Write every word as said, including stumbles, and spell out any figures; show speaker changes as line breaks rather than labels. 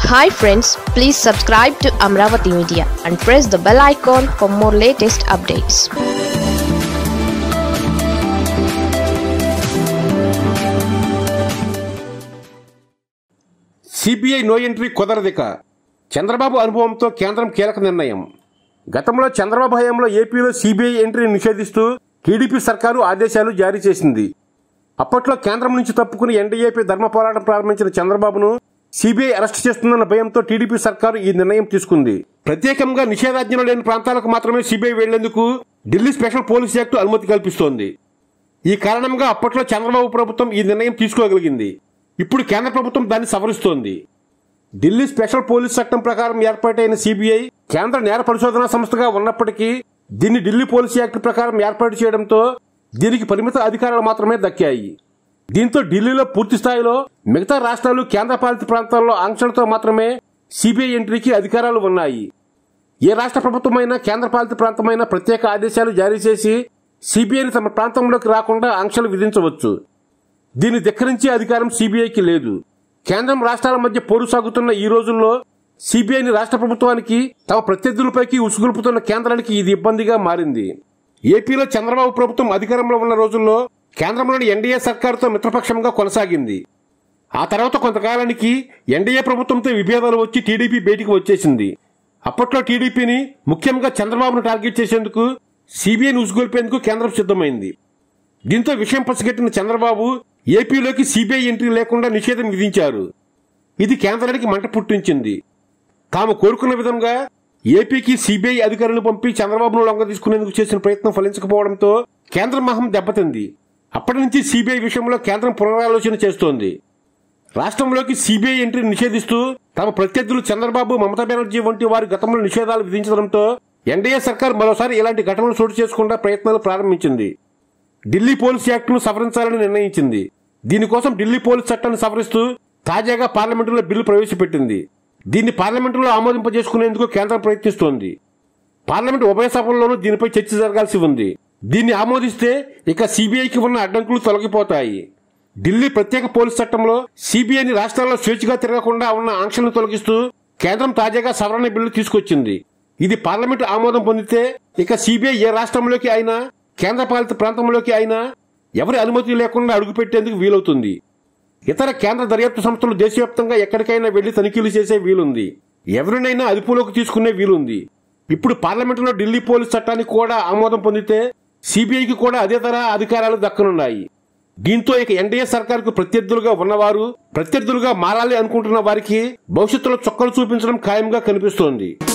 Hi friends, please subscribe to Amaravathi Media and press the bell icon for more latest updates.
C B I no entry కుదరదిక Chandrababu అనుభవంతో కేంద్రం కీలక నిర్ణయం. గతంలో చంద్రబాబు హయాంలో ఏపీలో సిబిఐ ఎంట్రీ నిషేధిస్తూ టీడీపీ సర్కారు ఆదేశాలు జారీ చేసింది. అప్పట్లో కేంద్రం నుంచి తప్పుకుని ఎన్డీఏపై ధర్మ పోరాటం ప్రారంభించిన చంద్రబాబును సిబిఐ అరెస్ట్ చేస్తుందన్న భయంతో టీడీపీ సర్కారు ఈ నిర్ణయం తీసుకుంది. ప్రత్యేకంగా నిషేధాజ్ఞలు లేని ప్రాంతాలకు మాత్రమే సిబిఐ వెళ్లేందుకు ఢిల్లీ స్పెషల్ పోలీస్ యాక్ట్ అనుమతి కల్పిస్తోంది. ఈ కారణంగా అప్పట్లో చంద్రబాబు ప్రభుత్వం ఈ నిర్ణయం తీసుకోగలిగింది. ఇప్పుడు కేంద్ర ప్రభుత్వం దాన్ని సవరిస్తోంది. ఢిల్లీ స్పెషల్ పోలీస్ చట్టం ప్రకారం ఏర్పాటైన సిబిఐ కేంద్ర నేర పరిశోధనా సంస్థగా ఉన్నప్పటికీ దీన్ని ఢిల్లీ పోలీస్ యాక్ట్ ప్రకారం ఏర్పాటు చేయడంతో దీనికి పరిమిత అధికారాలు మాత్రమే దక్కాయి. దీంతో ఢిల్లీలో పూర్తి స్థాయిలో మిగతా రాష్ట్రాలు కేంద్రపాలిత ప్రాంతాల్లో ఆంక్షలతో మాత్రమే సిబిఐ ఎంట్రీకి అధికారాలు ఉన్నాయి. ఏ రాష్ట్ర ప్రభుత్వమైనా కేంద్రపాలిత ప్రాంతమైన ప్రత్యేక ఆదేశాలు జారీ చేసి సిబిఐని తమ ప్రాంతంలోకి రాకుండా ఆంక్షలు విధించవచ్చు. దీన్ని ధిక్కరించే అధికారం సిబిఐకి లేదు. కేంద్రం రాష్ట్రాల మధ్య పోరు సాగుతున్న ఈ రోజుల్లో సిబిఐని రాష్ట్ర ప్రభుత్వానికి తమ ప్రత్యర్థులపైకి ఉసుగొల్పుతున్న కేంద్రానికి ఇది ఇబ్బందిగా మారింది. ఏపీలో చంద్రబాబు ప్రభుత్వం అధికారంలో ఉన్న రోజుల్లో కేంద్రంలోని ఎన్డీఏ సర్కారుతో మిత్రపక్షంగా కొనసాగింది. ఆ తర్వాత కొంతకాలానికి ఎన్డీఏ ప్రభుత్వంతో విభేదాలు వచ్చి టీడీపీ బయటికి వచ్చేసింది. అప్పట్లో టీడీపీని ముఖ్యంగా చంద్రబాబును టార్గెట్ చేసేందుకు సిబిఐని ఉసుగొల్పేందుకు కేంద్రం సిద్ధమైంది. దీంతో విషయం పసిగట్టిన చంద్రబాబు ఏపీలోకి సిబిఐ ఎంట్రీ లేకుండా నిషేధం విధించారు. ఇది కేంద్రానికి మంట పుట్టించింది. తాము కోరుకున్న విధంగా ఏపీకి సిబిఐ అధికారులను పంపి చంద్రబాబును లొంగ తీసుకునేందుకు చేసిన ప్రయత్నం ఫలించకపోవడంతో కేంద్రం మహం దెబ్బతింది. అప్పటి నుంచి సిబిఐ విషయంలో కేంద్రం పునరాలోచన చేస్తోంది. రాష్ట్రంలోకి సిబిఐ ఎంట్రీ నిషేధిస్తూ తమ ప్రత్యర్థులు చంద్రబాబు, మమతా బెనర్జీ వంటి వారి గతంలో నిషేధాలు విధించడంతో ఎన్డీఏ సర్కార్ మరోసారి ఇలాంటి ఘటనలు చోటు చేసుకుండా ప్రయత్నాలు ప్రారంభించింది. ఢిల్లీ పోలీస్ యాక్టును సవరించాలని నిర్ణయించింది. దీనికోసం ఢిల్లీ పోలీస్ చట్టాన్ని సవరిస్తూ తాజాగా పార్లమెంటులో బిల్లు ప్రవేశపెట్టింది. దీన్ని పార్లమెంటులో ఆమోదింపజేసుకునేందుకు కేంద్రం ప్రయత్నిస్తోంది. పార్లమెంటు ఉభయ సభల్లోనూ దీనిపై చర్చ జరగాల్సి ఉంది. దీన్ని ఆమోదిస్తే ఇక సిబిఐకి ఉన్న అడ్డంకులు తొలగిపోతాయి. ఢిల్లీ ప్రత్యేక పోలీస్ చట్టంలో సిబిఐని రాష్ట్రాల్లో స్వేచ్ఛగా తిరగకుండా ఉన్న ఆంక్షలను తొలగిస్తూ కేంద్రం తాజాగా సవరణ బిల్లు తీసుకొచ్చింది. ఇది పార్లమెంటు ఆమోదం పొందితే ఇక సిబిఐ ఏ రాష్ట్రంలోకి అయినా కేంద్రపాలిత ప్రాంతంలోకి అయినా ఎవరి అనుమతి లేకుండా అడుగుపెట్టేందుకు వీలవుతుంది. ఇతర కేంద్ర దర్యాప్తు సంస్థలు దేశవ్యాప్తంగా ఎక్కడికైనా వెళ్లి తనిఖీలు చేసే వీలుంది. ఎవరినైనా అదుపులోకి తీసుకునే వీలుంది. ఇప్పుడు పార్లమెంటులో ఢిల్లీ పోలీస్ చట్టానికి కూడా ఆమోదం పొందితే సిబిఐకి కూడా అదే తరహా అధికారాలు దక్కనున్నాయి. దీంతో ఇక ఎన్డీఏ సర్కార్కు ప్రత్యర్థులుగా ఉన్నవారు ప్రత్యర్థులుగా మారాలి అనుకుంటున్న వారికి భవిష్యత్తులో చుక్కలు చూపించడం ఖాయంగా కనిపిస్తోంది.